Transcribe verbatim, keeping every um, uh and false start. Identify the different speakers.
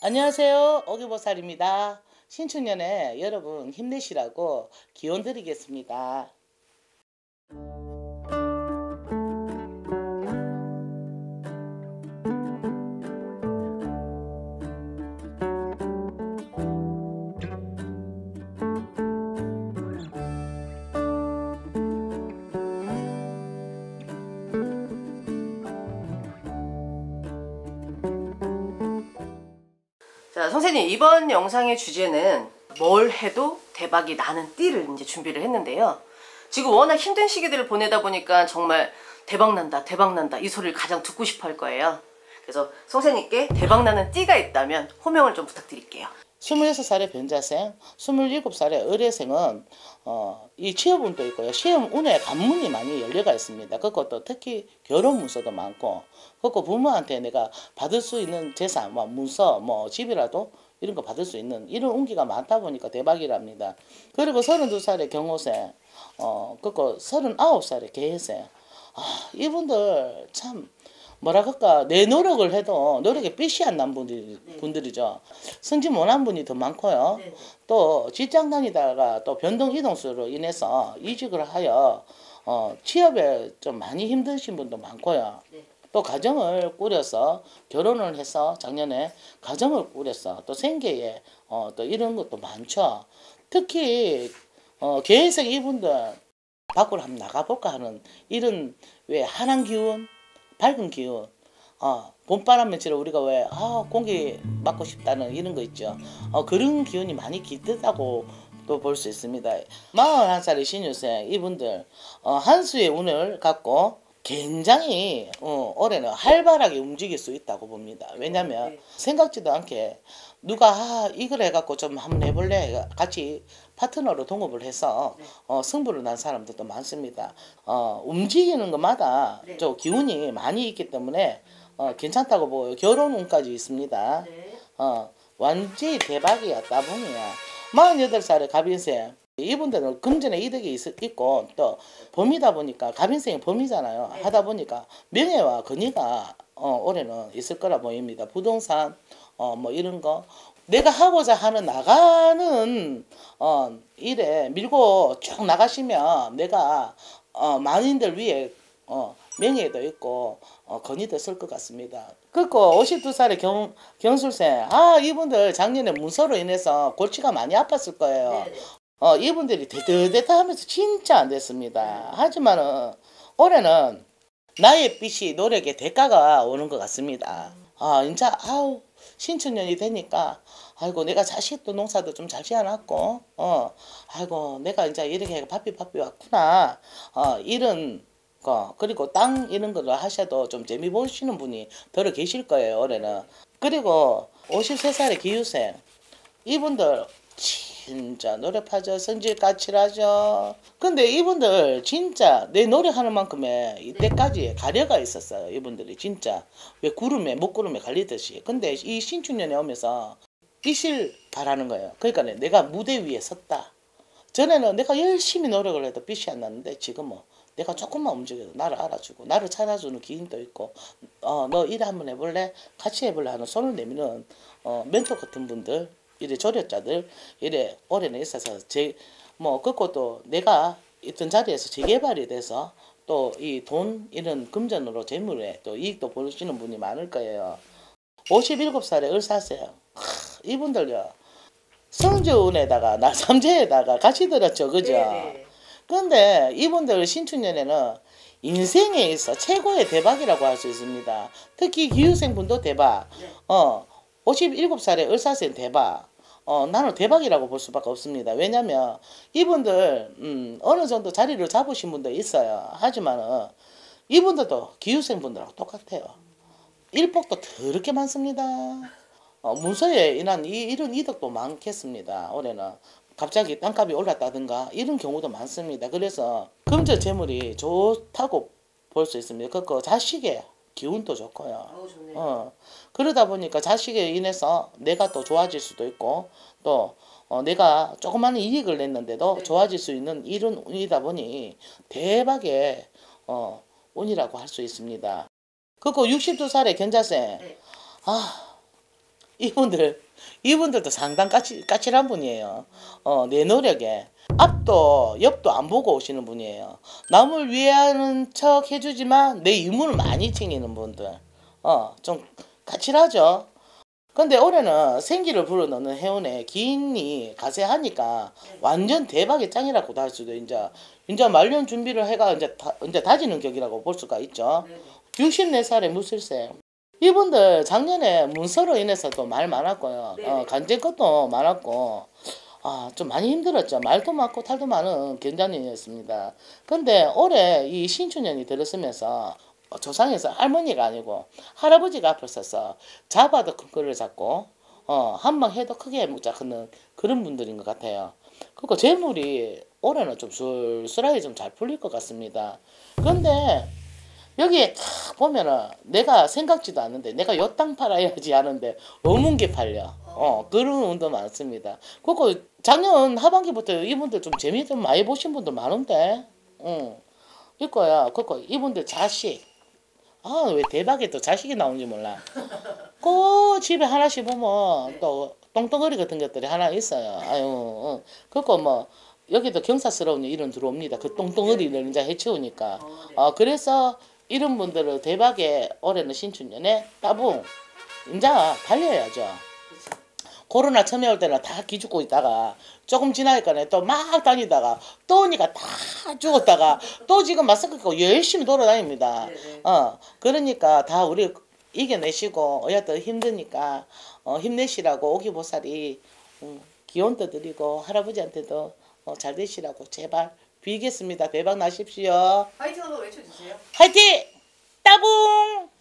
Speaker 1: 안녕하세요. 오기보살입니다. 신축년에 여러분 힘내시라고 기원 드리겠습니다.
Speaker 2: 자, 선생님, 이번 영상의 주제는 뭘 해도 대박이 나는 띠를 이제 준비를 했는데요. 지금 워낙 힘든 시기들을 보내다 보니까 정말 대박난다 대박난다 이 소리를 가장 듣고 싶어 할 거예요. 그래서 선생님께 대박나는 띠가 있다면 호명을 좀 부탁드릴게요.
Speaker 1: 스물여섯 살의 변자생, 스물일곱 살의 의뢰생은 어, 이 취업운도 있고요. 시험 운에 관문이 많이 열려가 있습니다. 그것도 특히 결혼 문서도 많고, 그거 부모한테 내가 받을 수 있는 재산, 뭐 문서, 뭐 집이라도 이런 거 받을 수 있는 이런 운기가 많다 보니까 대박이랍니다. 그리고 서른두 살의 경호생, 어, 그거 서른아홉 살의 개해생. 아, 이분들 참 뭐라 그럴까, 내 노력을 해도 노력에 빛이 안 난 분들,
Speaker 2: 네.
Speaker 1: 분들이죠. 승진 못한 분이 더 많고요.
Speaker 2: 네.
Speaker 1: 또 직장 다니다가 또 변동 이동수로 인해서 이직을 하여 어, 취업에 좀 많이 힘드신 분도 많고요.
Speaker 2: 네.
Speaker 1: 또 가정을 꾸려서 결혼을 해서 작년에 가정을 꾸려서 또 생계에 어, 또 이런 것도 많죠. 특히 어, 계획생 이분들 밖으로 한번 나가볼까 하는 이런 왜 한한 기운, 밝은 기운, 어, 봄바람 며칠에 우리가 왜 아, 공기 맡고 싶다는 이런 거 있죠. 어, 그런 기운이 많이 깃들다고 또 볼 수 있습니다. 마흔한 살의 신유생 이분들 어, 한수의 운을 갖고 굉장히 어, 올해는 활발하게 움직일 수 있다고 봅니다. 왜냐하면
Speaker 2: 네.
Speaker 1: 생각지도 않게 누가 아, 이걸 해갖고 좀 한번 해볼래 같이 파트너로 동업을 해서
Speaker 2: 네.
Speaker 1: 어, 승부를 난 사람들도 많습니다. 어, 움직이는 것마다
Speaker 2: 네.
Speaker 1: 좀 기운이 많이 있기 때문에 어, 괜찮다고 보여요. 결혼운까지 있습니다.
Speaker 2: 네.
Speaker 1: 어, 완전히 대박이었다 보니야. 마흔여덟 살의 갑인생 이분들은 금전에 이득이 있, 있고 또 범이다 보니까 갑인생이 범이잖아요.
Speaker 2: 네.
Speaker 1: 하다 보니까 명예와 권위가 어, 올해는 있을 거라 보입니다. 부동산 어, 뭐 이런 거 내가 하고자 하는 나가는 어, 일에 밀고 쭉 나가시면 내가 어, 만인들 위에 어, 명예도 있고 어, 권위도 쓸 것 같습니다. 그리고 오십두 살의 경, 경술생 아 이분들 작년에 문서로 인해서 골치가 많이 아팠을 거예요.
Speaker 2: 네.
Speaker 1: 어, 이분들이 대드대드 하면서 진짜 안 됐습니다. 하지만은 올해는 나의 빛이 노력의 대가가 오는 것 같습니다. 아, 이제 아우 신축년이 되니까 아이고 내가 자식도 농사도 좀 잘 지어놨고 어 아이고 내가 이제 이렇게 바삐 바삐 왔구나 어 이런 거 그리고 땅 이런 거를 하셔도 좀 재미 보시는 분이 더러 계실 거예요 올해는. 그리고 오십세 살의 기유생 이분들 진짜 노력하죠. 성질 까칠하죠. 근데 이분들 진짜 내 노력하는 만큼의 이때까지 가려가 있었어요. 이분들이 진짜 왜 구름에 목구름에 갈리듯이. 근데 이 신축년에 오면서 빛을 바라는 거예요. 그러니까 내가 무대 위에 섰다. 전에는 내가 열심히 노력을 해도 빛이 안 났는데 지금은 내가 조금만 움직여도 나를 알아주고 나를 찾아주는 기인도 있고 어, 너 일 한번 해볼래? 같이 해볼래? 하는 손을 내미는 어, 멘토 같은 분들 이래 조력자들 이래 올해는 있어서 제 뭐 그것도 내가 있던 자리에서 재개발이 돼서 또 이 돈 이런 금전으로 재물에 또 이익도 보시는 분이 많을 거예요. 오십일곱 살의 을사생 이분들요 성조운에다가 나삼재에다가 같이 들었죠. 그죠?
Speaker 2: 네.
Speaker 1: 근데 이분들 신축년에는 인생에 있어 최고의 대박이라고 할 수 있습니다. 특히 기후생분도 대박.
Speaker 2: 네.
Speaker 1: 어, 오십일곱 살의 을사생 대박. 어, 나는 대박이라고 볼 수밖에 없습니다. 왜냐면 이분들 음, 어느 정도 자리를 잡으신 분도 있어요. 하지만은 이분들도 기후생분들하고 똑같아요. 일복도 더럽게 많습니다. 어, 문서에 인한 이, 이런 이득도 많겠습니다. 올해는 갑자기 땅값이 올랐다든가 이런 경우도 많습니다. 그래서 금전 재물이 좋다고 볼 수 있습니다. 그거 자식의 기운도 좋고요.
Speaker 2: 어우, 좋네요.
Speaker 1: 어, 그러다 보니까 자식에 인해서 내가 또 좋아질 수도 있고 또 어, 내가 조그마한 이익을 냈는데도
Speaker 2: 네.
Speaker 1: 좋아질 수 있는 이런 운이다 보니 대박의 어, 운이라고 할 수 있습니다. 그리고 육십두 살의 견자생
Speaker 2: 네.
Speaker 1: 아 이분들 이분들도 상당 까칠, 까칠한 분이에요. 어, 내 노력에 앞도 옆도 안 보고 오시는 분이에요. 남을 위하는 척 해주지만 내 의무를 많이 챙기는 분들. 어, 좀 까칠하죠. 근데 올해는 생기를 불어넣는 해운에 기인이 가세하니까 완전 대박의 짱이라고도 할 수도 이제 이제 말년 준비를 해가 이제 다, 이제 다지는 격이라고 볼 수가 있죠. 육십네 살의 무술생. 이분들 작년에 문서로 인해서도 말 많았고요. 어, 간질 것도 많았고, 아, 좀 많이 힘들었죠. 말도 많고 탈도 많은 견자년이었습니다. 근데 올해 이 신축년이 들었으면서 조상에서 할머니가 아니고 할아버지가 앞을 서서 잡아도 큰 거를 잡고, 어, 한 방 해도 크게 묻자 하는 그런 분들인 것 같아요. 그리고 재물이 올해는 좀 술술하게 좀 잘 풀릴 것 같습니다. 그런데 여기에 딱 보면은 내가 생각지도 않는데 내가 요 땅 팔아야지 하는데 어문게 팔려. 어, 그런 운도 많습니다. 그리고 작년 하반기부터 이분들 좀 재미 좀 많이 보신 분들 많은데, 응, 이거야. 그리고 이분들 자식, 아, 왜 대박에 또 자식이 나오는지 몰라. 그 집에 하나씩 보면 또 똥덩어리 같은 것들이 하나 있어요. 아유, 응. 그리고 뭐 여기도 경사스러운 일은 들어옵니다. 그 똥덩어리를 이제 해치우니까. 어, 그래서 이런 분들을 대박에 올해는 신축년에 따봉 이제 달려야죠. 코로나 처음에 올 때는 다 기죽고 있다가 조금 지나니까 또 막 다니다가 또 오니까 다 죽었다가 또 지금 마스크 끼고 열심히 돌아다닙니다. 어, 그러니까 다 우리 이겨내시고 어여튼 힘드니까 어, 힘내시라고 오기보살이 음, 기원도 드리고 할아버지한테도 어, 잘 되시라고 제발 빌겠습니다. 대박 나십시오.
Speaker 2: 화이팅 한번 외쳐주세요.
Speaker 1: 화이팅! 따봉!